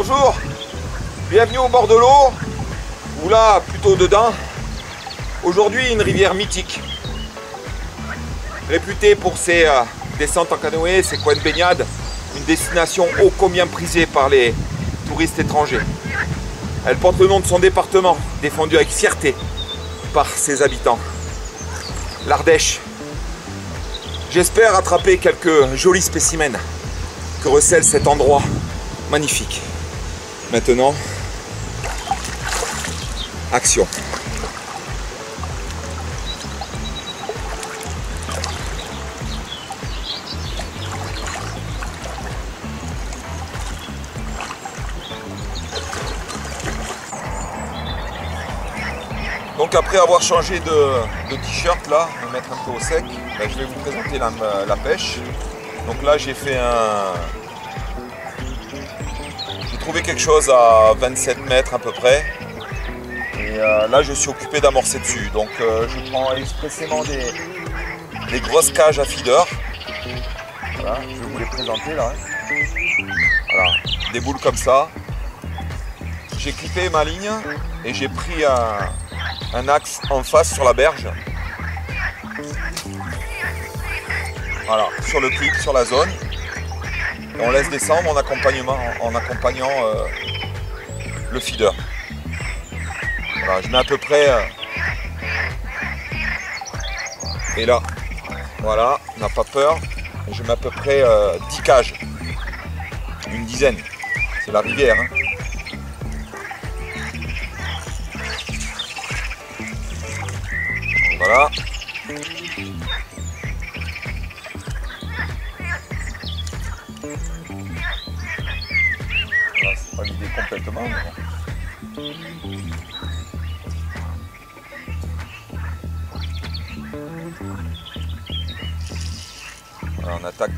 Bonjour, bienvenue au bord de l'eau, ou là plutôt dedans. Aujourd'hui une rivière mythique, réputée pour ses descentes en canoë, ses coins de baignade, une destination ô combien prisée par les touristes étrangers. Elle porte le nom de son département, défendu avec fierté par ses habitants, l'Ardèche. J'espère attraper quelques jolis spécimens que recèle cet endroit magnifique. Maintenant, action. Donc après avoir changé de t-shirt là, me mettre un peu au sec, ben, je vais vous présenter la pêche. Donc là j'ai fait j'ai trouvé quelque chose à 27 mètres à peu près. Et là je suis occupé d'amorcer dessus. Donc je prends expressément des grosses cages à feeder. Voilà, je vais vous les présenter là. Voilà, des boules comme ça. J'ai clippé ma ligne et j'ai pris un axe en face sur la berge. Voilà, sur le clip, sur la zone. Et on laisse descendre en accompagnant le feeder. Voilà, je mets à peu près... et là, voilà, on n'a pas peur. Et je mets à peu près 10 cages. Une dizaine. C'est la rivière. Hein. Voilà. C'est pas l'idée complètement. Mais bon. Voilà, on attaque.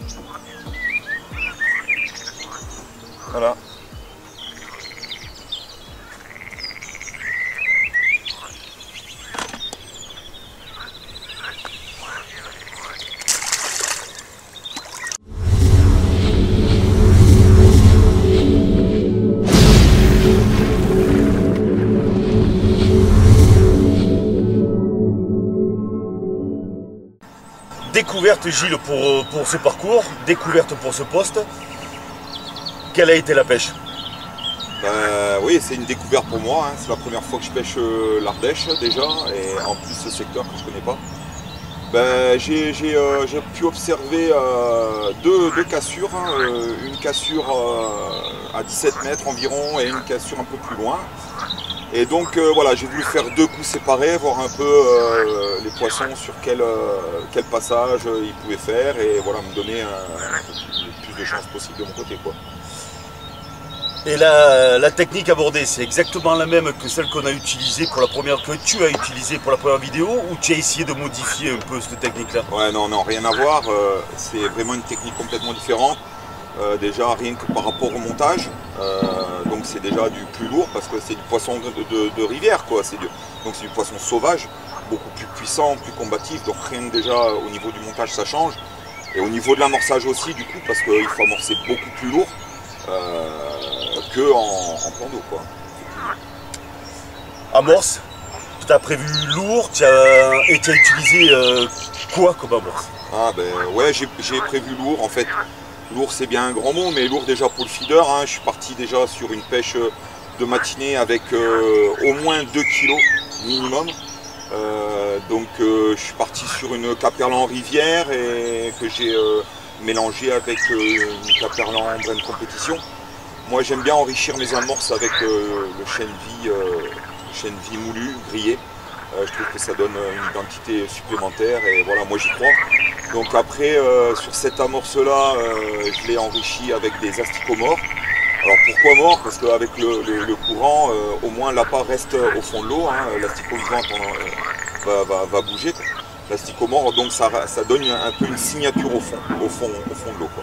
Voilà. Découverte, Gilles, pour ce parcours, découverte pour ce poste. Quelle a été la pêche? Oui, c'est une découverte pour moi, hein. C'est la première fois que je pêche l'Ardèche déjà, et en plus ce secteur que je ne connais pas. J'ai pu observer deux cassures, hein. Une cassure à 17 mètres environ et une cassure un peu plus loin. Et donc voilà, j'ai voulu faire deux coups séparés, voir un peu les poissons sur quel passage ils pouvaient faire, et voilà, me donner le plus de chances possible de mon côté, quoi. Et la technique abordée, c'est exactement la même que celle qu'on a utilisée pour la première, que tu as utilisée pour la première vidéo, ou tu as essayé de modifier un peu cette technique-là? Ouais, non, rien à voir. C'est vraiment une technique complètement différente. Déjà rien que par rapport au montage, donc c'est déjà du plus lourd parce que c'est du poisson de rivière, quoi. Donc c'est du poisson sauvage, beaucoup plus puissant, plus combatif. Donc rien que déjà au niveau du montage ça change. Et au niveau de l'amorçage aussi, du coup, parce qu'il faut amorcer beaucoup plus lourd qu'en plan d'eau, quoi. Amorce, tu as prévu lourd, et tu as utilisé quoi comme amorce? Ouais, j'ai prévu lourd en fait. Lourd, c'est bien un grand mot, mais lourd déjà pour le feeder, hein. Je suis parti déjà sur une pêche de matinée avec au moins 2 kg minimum. Donc je suis parti sur une Caperlan rivière et que j'ai mélangé avec une Caperlan Brenne compétition. Moi j'aime bien enrichir mes amorces avec le chêne vie moulu, grillé. Je trouve que ça donne une identité supplémentaire et voilà, moi j'y crois. Donc après, sur cette amorce-là, je l'ai enrichi avec des asticots morts. Alors pourquoi morts? Parce qu'avec le courant, au moins l'appât reste au fond de l'eau, hein. L'asticot vivant va bouger. L'asticot mort, donc ça donne un peu une signature au fond de l'eau, quoi.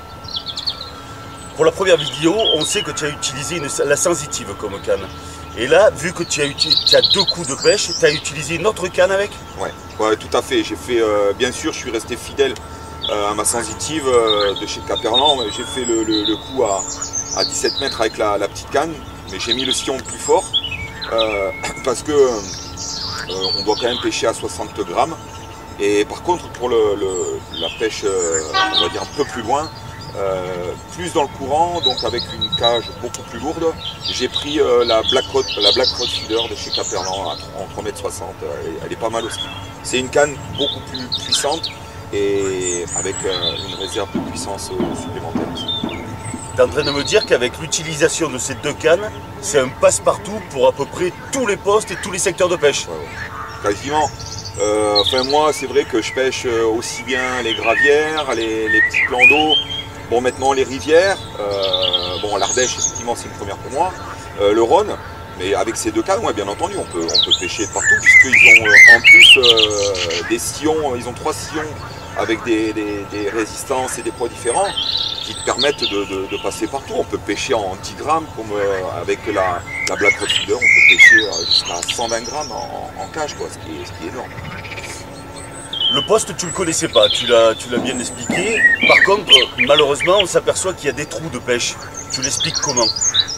Pour la première vidéo, on sait que tu as utilisé la sensitive comme canne. Et là, vu que tu as 2 coups de pêche, tu as utilisé une autre canne avec? Ouais, tout à fait. J'ai fait, bien sûr, je suis resté fidèle à ma sensitive de chez Caperlan. J'ai fait le coup à 17 mètres avec la petite canne, mais j'ai mis le sillon plus fort parce que on doit quand même pêcher à 60 grammes. Et par contre, pour la pêche, on va dire un peu plus loin, plus dans le courant, donc avec une cage beaucoup plus lourde, j'ai pris la Black Rod Feeder de chez Caperlan en 3,60 m. Elle est pas mal aussi. C'est une canne beaucoup plus puissante et avec une réserve de puissance supplémentaire aussi. Tu es en train de me dire qu'avec l'utilisation de ces 2 cannes, c'est un passe-partout pour à peu près tous les postes et tous les secteurs de pêche? Ouais. Quasiment. Enfin moi c'est vrai que je pêche aussi bien les gravières, les petits plans d'eau. Bon, maintenant les rivières, bon, l'Ardèche effectivement c'est une première pour moi, le Rhône, mais avec ces 2 cannes, ouais, bien entendu, on peut pêcher partout puisqu'ils ont en plus des sillons, ils ont 3 sillons avec des résistances et des poids différents qui te permettent de passer partout. On peut pêcher en 10 grammes comme avec la Black Rod Feeder, on peut pêcher jusqu'à 120 grammes en cage, quoi, ce qui est énorme. Le poste, tu ne le connaissais pas, tu l'as bien expliqué. Par contre, malheureusement, on s'aperçoit qu'il y a des trous de pêche. Tu l'expliques comment?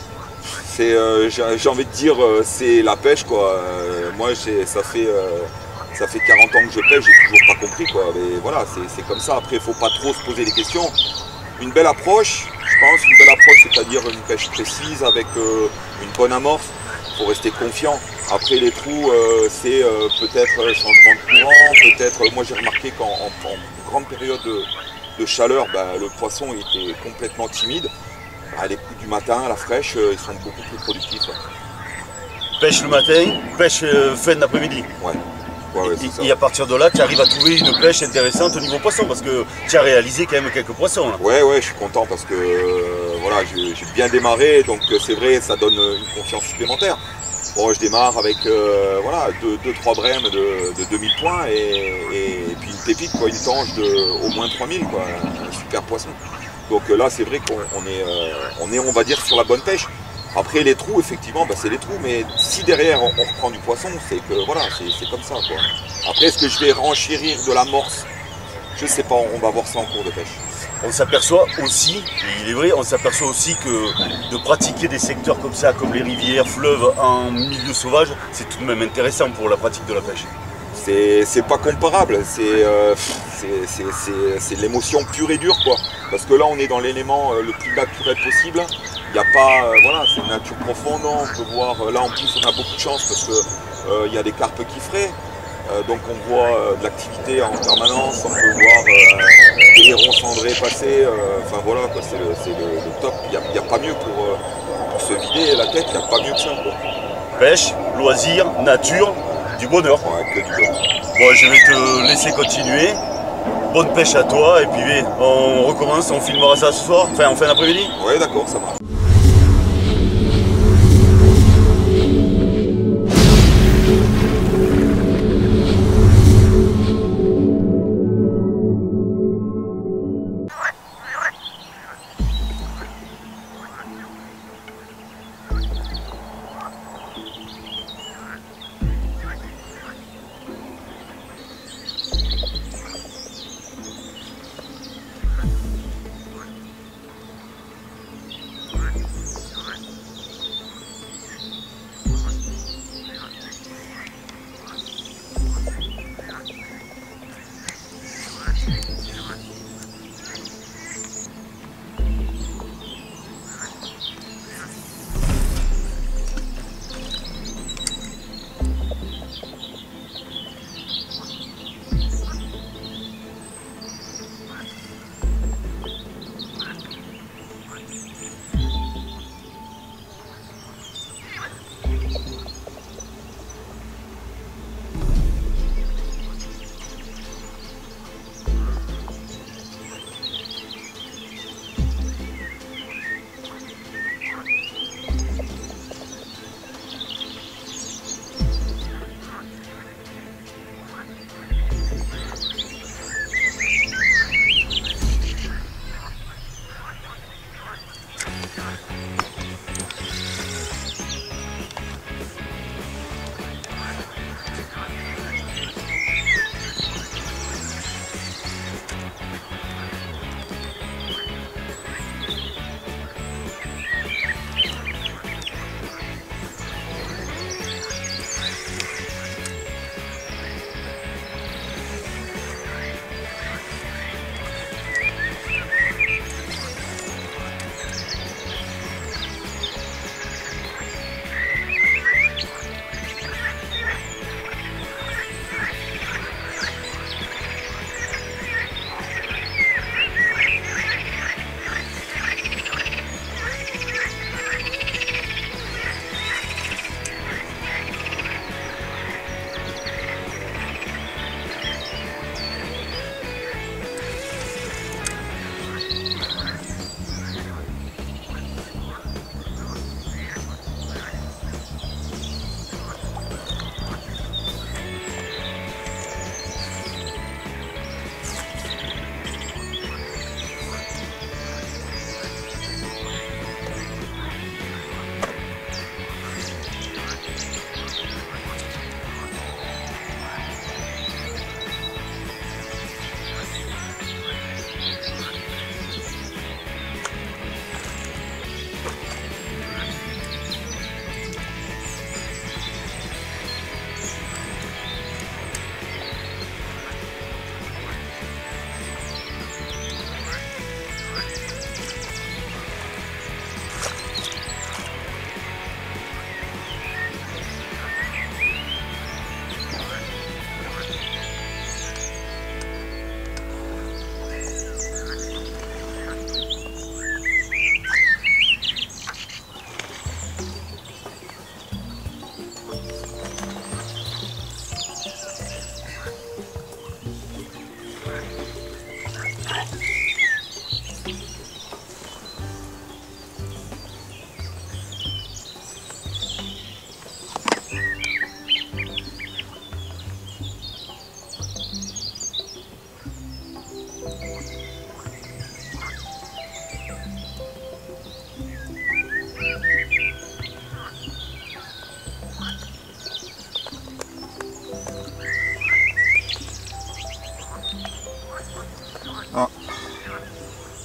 J'ai envie de dire, c'est la pêche, quoi. Moi, ça fait 40 ans que je pêche, j'ai toujours pas compris, quoi. Mais voilà, c'est comme ça. Après, il ne faut pas trop se poser des questions. Une belle approche, je pense, c'est-à-dire une pêche précise avec une bonne amorce. Il faut rester confiant. Après les trous, c'est peut-être changement de courant, peut-être, moi j'ai remarqué qu'en grande période de chaleur, le poisson était complètement timide. Les coups du matin, à la fraîche, ils sont beaucoup plus productifs. Pêche le matin, pêche fin d'après-midi. Ouais, c'est ça. Et à partir de là, tu arrives à trouver une pêche intéressante au niveau poisson, parce que tu as réalisé quand même quelques poissons. Là. Ouais, je suis content parce que voilà, j'ai bien démarré, donc c'est vrai, ça donne une confiance supplémentaire. Bon, je démarre avec voilà, 2-3 brèmes de 2000 points et puis une pépite, quoi, une tange de au moins 3000, quoi. super poissons. Donc là, c'est vrai qu'on est, on va dire, sur la bonne pêche. Après, les trous, effectivement, bah, c'est les trous, mais si derrière on reprend du poisson, c'est que voilà, c'est comme ça, quoi. Après, est-ce que je vais renchérir de l'amorce? Je sais pas, on va voir ça en cours de pêche. On s'aperçoit aussi, et il est vrai, on s'aperçoit aussi que de pratiquer des secteurs comme ça, comme les rivières, fleuves, en milieu sauvage, c'est tout de même intéressant pour la pratique de la pêche. C'est pas comparable, c'est l'émotion pure et dure, quoi. Parce que là, on est dans l'élément le plus naturel possible. Il n'y a pas, voilà, c'est une nature profonde. On peut voir, là en plus, on a beaucoup de chance parce que il y a des carpes qui fraient. Donc on voit de l'activité en permanence, on peut voir des hérons cendrés passer. Enfin voilà, c'est le top. Il n'y a pas mieux pour se vider la tête, il n'y a pas mieux que ça, quoi. Pêche, loisirs, nature, du bonheur. Ouais, que du bonheur. Bon, je vais te laisser continuer. Bonne pêche à toi et puis on recommence, on filmera ça ce soir, enfin en fin d'après-midi. Ouais, d'accord, ça marche.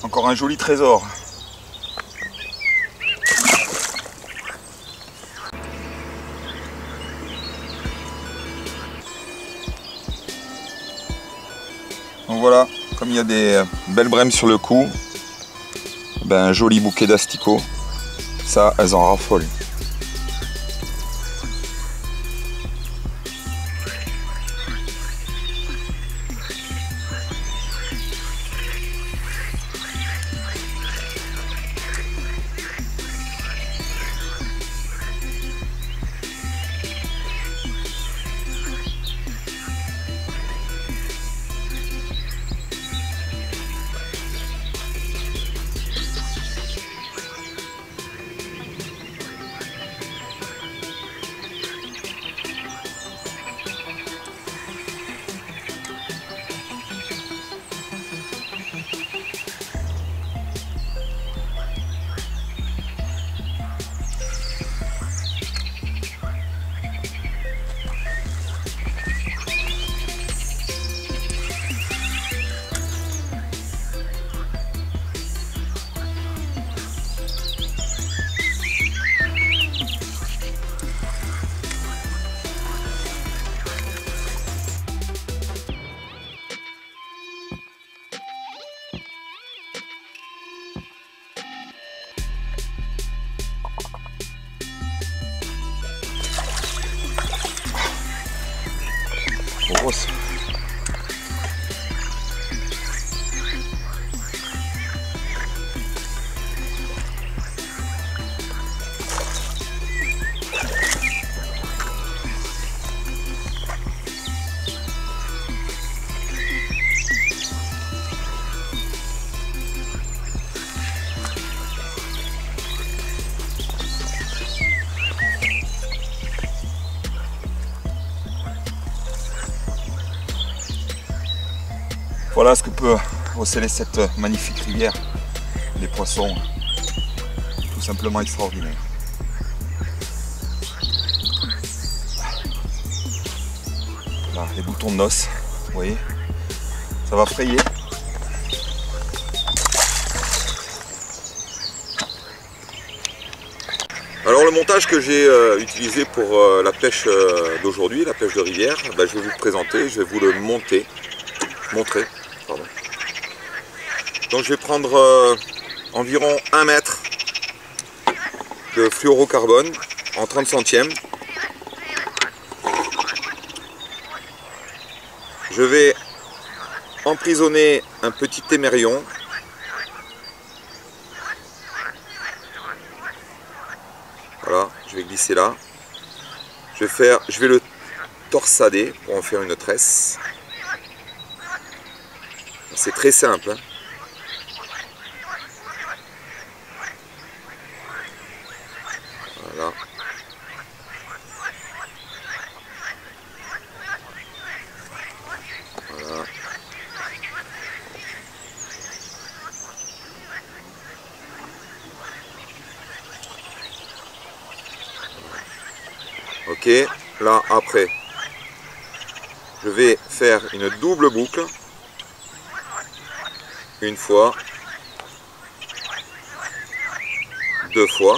Encore un joli trésor. Donc voilà, comme il y a des belles brèmes sur le cou, ben, un joli bouquet d'asticots, ça elles en raffolent. Grosse. Voilà ce que peut recéler cette magnifique rivière. Des poissons tout simplement extraordinaires. Là, les boutons de noces, vous voyez, ça va frayer. Alors le montage que j'ai utilisé pour la pêche d'aujourd'hui, la pêche de rivière, ben, je vais vous le présenter, je vais vous le montrer. Pardon. Donc je vais prendre environ 1 mètre de fluorocarbone en 30 centièmes. Je vais emprisonner un petit émerion. Voilà, je vais glisser là. Je vais le torsader pour en faire une tresse. C'est très simple. Hein. Voilà. Voilà. Ok, là après, je vais faire une double boucle. Une fois, 2 fois,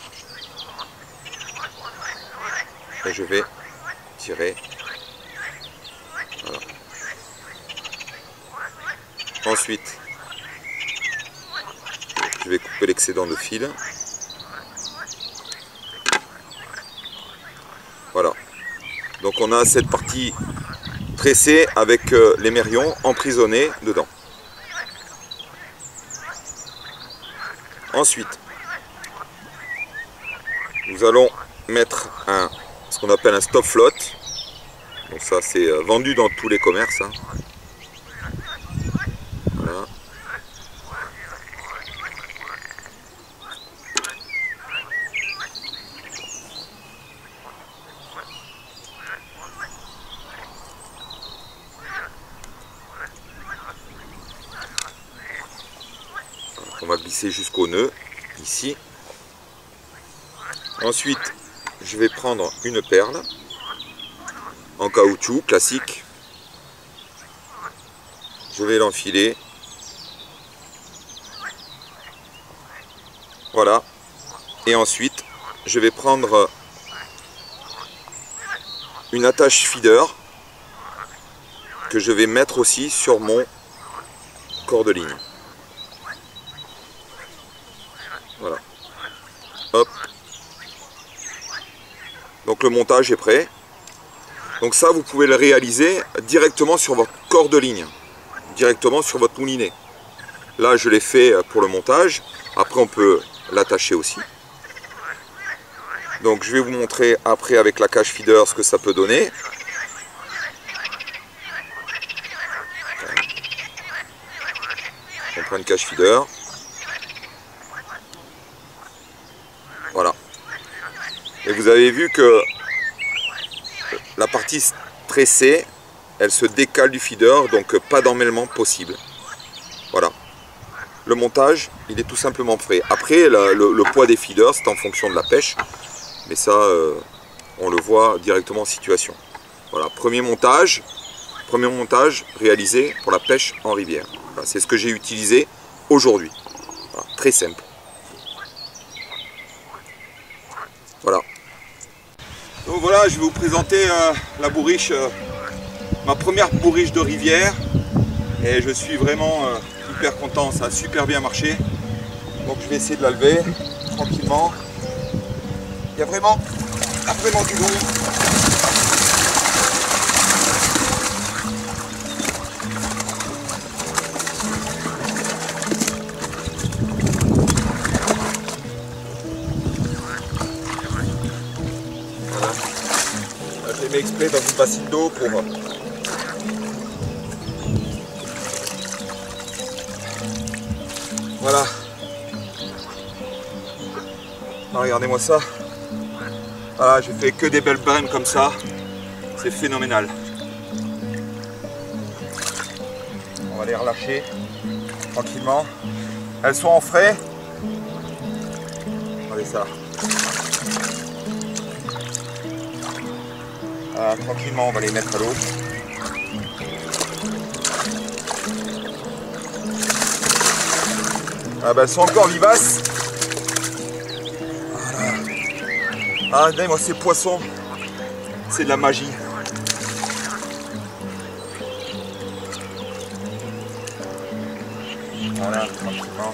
et je vais tirer. Voilà. Ensuite, je vais couper l'excédent de fil. Voilà. Donc on a cette partie tressée avec l'émerion emprisonné dedans. Ensuite, nous allons mettre ce qu'on appelle un stop float. Donc ça c'est vendu dans tous les commerces. Hein. Voilà. On va glisser jusqu'au nœud, ici. Ensuite, je vais prendre une perle en caoutchouc classique. Je vais l'enfiler Voilà. Et ensuite, je vais prendre une attache feeder que je vais mettre aussi sur mon corps de ligne. Voilà. Hop. Donc le montage est prêt. Donc ça, vous pouvez le réaliser directement sur votre corps de ligne, directement sur votre moulinet. Là, je l'ai fait pour le montage. Après, on peut l'attacher aussi. Donc je vais vous montrer après avec la cage feeder ce que ça peut donner. On prend une cage feeder. Voilà. Et vous avez vu que la partie tressée, elle se décale du feeder, donc pas d'emmêlement possible. Voilà. Le montage, il est tout simplement prêt. Après, le poids des feeders, c'est en fonction de la pêche. Mais ça, on le voit directement en situation. Voilà, premier montage réalisé pour la pêche en rivière. Voilà, c'est ce que j'ai utilisé aujourd'hui. Voilà, très simple. Voilà. Donc voilà, je vais vous présenter la bourriche, ma première bourriche de rivière. Et je suis vraiment hyper content, ça a super bien marché. Donc je vais essayer de la lever tranquillement. Il y a vraiment du lourd. Voilà. Là, je les mets exprès dans une bassine d'eau pour... Voilà. Ah, regardez-moi ça. Voilà, j'ai fait que des belles brèmes comme ça. C'est phénoménal. On va les relâcher tranquillement. Elles sont en frais. Regardez ça. Voilà, tranquillement, on va les mettre à l'eau. Ah bah, elles sont encore vivaces. Voilà. Ah, regardez-moi ces poissons. C'est de la magie. Voilà, tranquillement.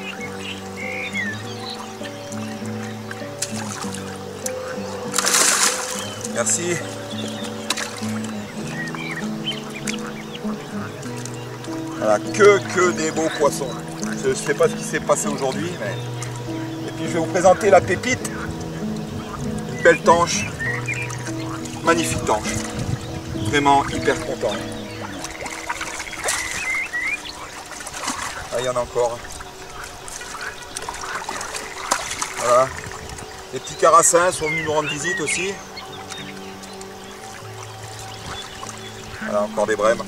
Merci. Voilà, que des beaux poissons. Je ne sais pas ce qui s'est passé aujourd'hui, mais... Et puis je vais vous présenter la pépite. Une belle tanche. Magnifique tanche. Vraiment hyper content. Ah, il y en a encore. Voilà. Les petits carassins sont venus nous rendre visite aussi. Voilà, encore des brèmes.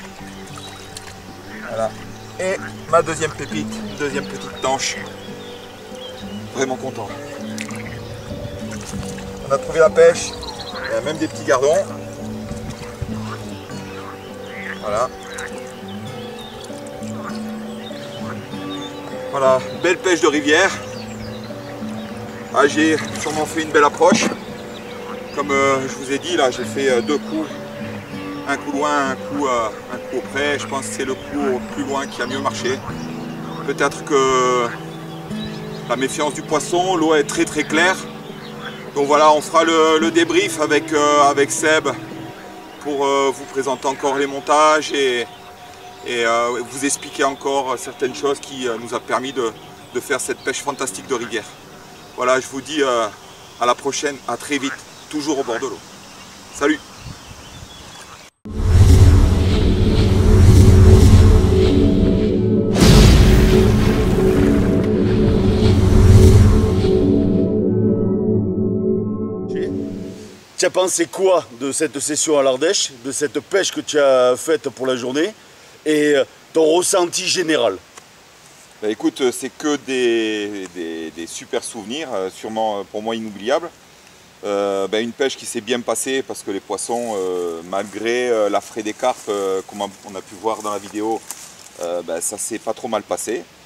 Voilà. Et ma deuxième pépite, deuxième petite tanche. Vraiment content. On a trouvé la pêche. Il y a même des petits gardons. Voilà. Voilà, belle pêche de rivière. Ah, j'ai sûrement fait une belle approche. Comme je vous ai dit, là j'ai fait deux coups. Un coup loin, un coup auprès. Je pense que c'est le coup au plus loin qui a mieux marché. Peut-être que la méfiance du poisson, l'eau est très très claire. Donc voilà, on fera le débrief avec Seb pour vous présenter encore les montages et vous expliquer encore certaines choses qui nous a permis de faire cette pêche fantastique de rivière. Voilà, je vous dis à la prochaine, à très vite, toujours au bord de l'eau. Salut! Tu as pensé quoi de cette session à l'Ardèche, de cette pêche que tu as faite pour la journée et ton ressenti général? Bah écoute, c'est que des super souvenirs, sûrement pour moi inoubliables. Une pêche qui s'est bien passée parce que les poissons, malgré l'affray des carpes, comme on a pu voir dans la vidéo, ça s'est pas trop mal passé.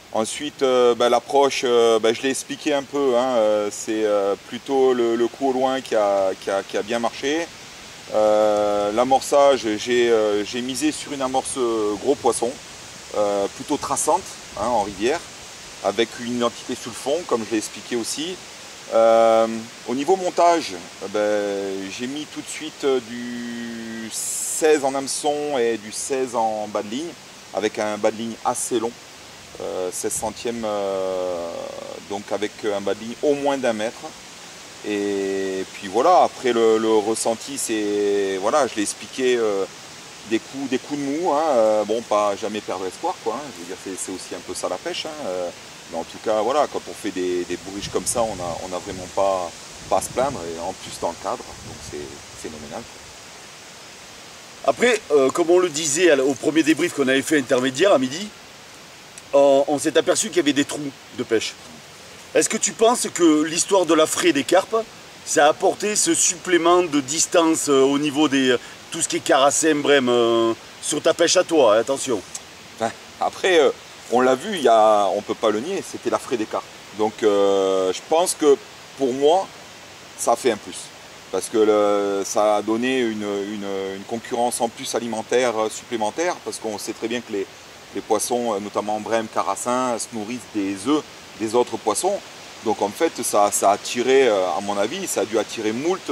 Ensuite, l'approche, je l'ai expliqué un peu, hein, c'est plutôt le coup au loin qui a bien marché. L'amorçage, j'ai misé sur une amorce gros poisson, plutôt traçante, hein, en rivière, avec une identité sur le fond, comme je l'ai expliqué aussi. Au niveau montage, j'ai mis tout de suite du 16 en hameçon et du 16 en bas de ligne, avec un bas de ligne assez long. 16 centièmes, donc avec un bas de ligne au moins d'1 mètre. Et puis voilà, après le ressenti, c'est, voilà, je l'ai expliqué, des coups de mou, hein, bon, pas jamais perdre espoir, quoi, hein, je veux dire, c'est aussi un peu ça la pêche, hein, mais en tout cas, voilà, quand on fait des bourriches comme ça, on n'a vraiment pas à se plaindre, et en plus dans le cadre, donc c'est phénoménal. Après, comme on le disait au premier débrief qu'on avait fait intermédiaire à midi, on s'est aperçu qu'il y avait des trous de pêche. Est-ce que tu penses que l'histoire de la fraie des carpes, ça a apporté ce supplément de distance au niveau de tout ce qui est carassin, brème, sur ta pêche à toi, hein, attention. Enfin, après, on l'a vu, on ne peut pas le nier, c'était la fraie des carpes. Donc je pense que pour moi, ça a fait un plus. Parce que ça a donné une concurrence en plus alimentaire supplémentaire, parce qu'on sait très bien que les poissons, notamment brème, carassin, se nourrissent des œufs des autres poissons. Donc en fait, ça a attiré, à mon avis, ça a dû attirer moult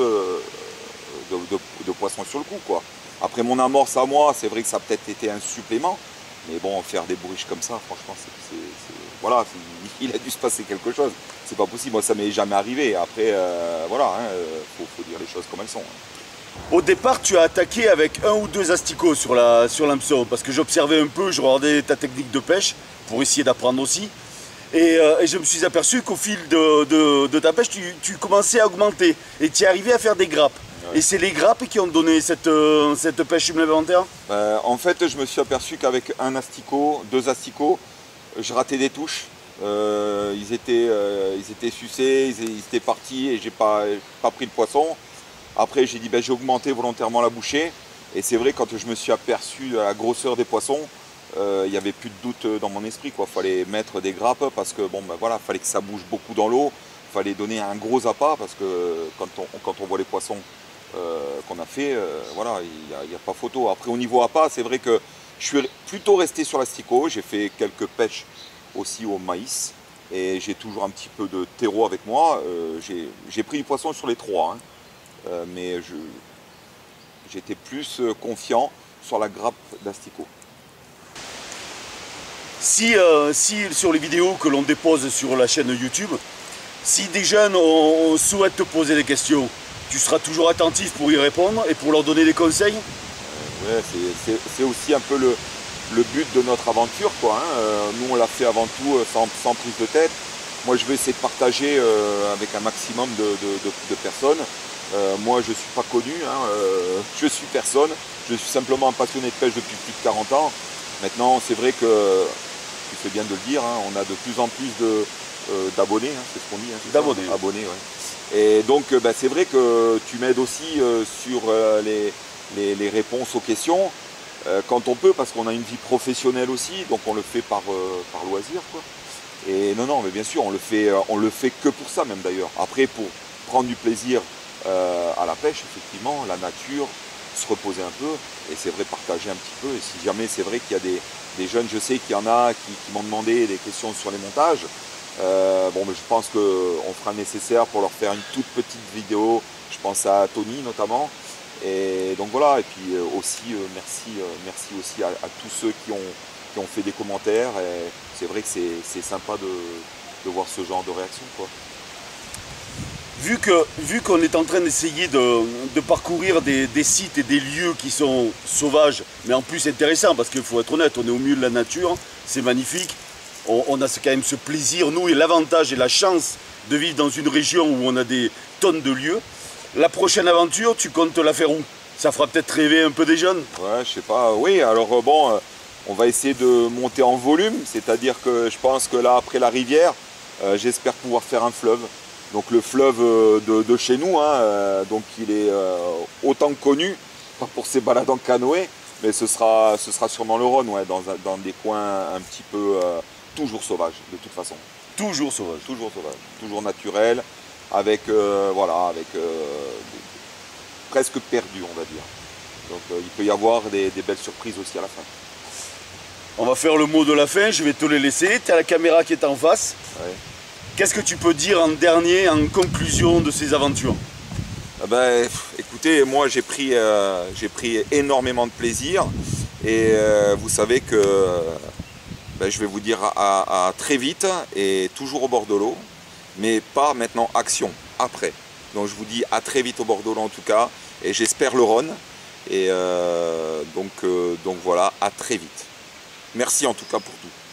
de poissons sur le coup, quoi. Après mon amorce à moi, c'est vrai que ça a peut-être été un supplément, mais bon, faire des bourriches comme ça, franchement, voilà, il a dû se passer quelque chose. C'est pas possible, moi ça m'est jamais arrivé. Après, voilà, faut dire les choses comme elles sont. Au départ, tu as attaqué avec 1 ou 2 asticots sur l'hameçon, parce que j'observais un peu, je regardais ta technique de pêche, pour essayer d'apprendre aussi. Et je me suis aperçu qu'au fil de ta pêche, tu commençais à augmenter, et tu es arrivé à faire des grappes. Ouais. Et c'est les grappes qui ont donné cette pêche supplémentaire? En fait, je me suis aperçu qu'avec 1 asticot, 2 asticots, je ratais des touches. Ils étaient sucés, ils étaient partis et j'ai pas pris le poisson. Après j'ai dit j'ai augmenté volontairement la bouchée, et c'est vrai, quand je me suis aperçu de la grosseur des poissons, il n'y avait plus de doute dans mon esprit, quoi. Fallait mettre des grappes, parce que bon, voilà, fallait que ça bouge beaucoup dans l'eau, fallait donner un gros appât, parce que quand on voit les poissons qu'on a fait, voilà, il n'y a pas photo. Après au niveau appât, c'est vrai que je suis plutôt resté sur l'asticot, j'ai fait quelques pêches aussi au maïs, et j'ai toujours un petit peu de terreau avec moi. J'ai pris du poisson sur les 3, hein, mais j'étais plus confiant sur la grappe d'asticot. Si sur les vidéos que l'on dépose sur la chaîne YouTube, si des jeunes souhaitent te poser des questions, tu seras toujours attentif pour y répondre et pour leur donner des conseils? Ouais, c'est aussi un peu le but de notre aventure, quoi, hein. Nous on l'a fait avant tout sans prise de tête. Moi je vais essayer de partager avec un maximum de personnes. Moi je ne suis pas connu, hein, je suis personne, je suis simplement un passionné de pêche depuis plus de 40 ans. Maintenant c'est vrai que, tu fais bien de le dire, hein, on a de plus en plus d'abonnés, hein, c'est ce qu'on dit, hein, d'abonnés. Abonnés, ouais. Et donc c'est vrai que tu m'aides aussi sur les réponses aux questions, quand on peut, parce qu'on a une vie professionnelle aussi, donc on le fait par loisir, quoi. Et non, mais bien sûr, on le fait que pour ça, même d'ailleurs. Après, pour prendre du plaisir à la pêche, effectivement, la nature, se reposer un peu, et c'est vrai, partager un petit peu. Et si jamais c'est vrai qu'il y a des jeunes, je sais qu'il y en a qui m'ont demandé des questions sur les montages, bon, mais je pense qu'on fera le nécessaire pour leur faire une toute petite vidéo. Je pense à Tony notamment. Et donc voilà, et puis aussi merci aussi à tous ceux qui ont fait des commentaires. Et c'est vrai que c'est sympa de voir ce genre de réaction, quoi. Vu qu'on est en train d'essayer de parcourir des sites et des lieux qui sont sauvages, mais en plus intéressants, parce qu'il faut être honnête, on est au milieu de la nature, c'est magnifique, on a quand même ce plaisir, nous, et l'avantage et la chance de vivre dans une région où on a des tonnes de lieux. La prochaine aventure, tu comptes la faire où? Ça fera peut-être rêver un peu des jeunes. Ouais, je sais pas, oui, alors bon, on va essayer de monter en volume, c'est-à-dire que je pense que là, après la rivière, j'espère pouvoir faire un fleuve. Donc le fleuve de chez nous, hein, donc il est autant connu, pas pour ses balades en canoë, mais ce sera sûrement le Rhône, ouais, dans des coins un petit peu toujours sauvage, de toute façon. Toujours sauvage. Toujours sauvage, toujours naturel, avec, presque perdu, on va dire. Donc il peut y avoir des belles surprises aussi à la fin. On va faire le mot de la fin, je vais te le laisser. Tu as la caméra qui est en face. Ouais. Qu'est-ce que tu peux dire en dernier, en conclusion de ces aventures? Écoutez, moi j'ai pris énormément de plaisir et vous savez que je vais vous dire à très vite et toujours au bord de l'eau, mais pas maintenant, action, après. Donc je vous dis à très vite au bord de l'eau en tout cas, et j'espère le Rhône, et donc voilà, à très vite. Merci en tout cas pour tout.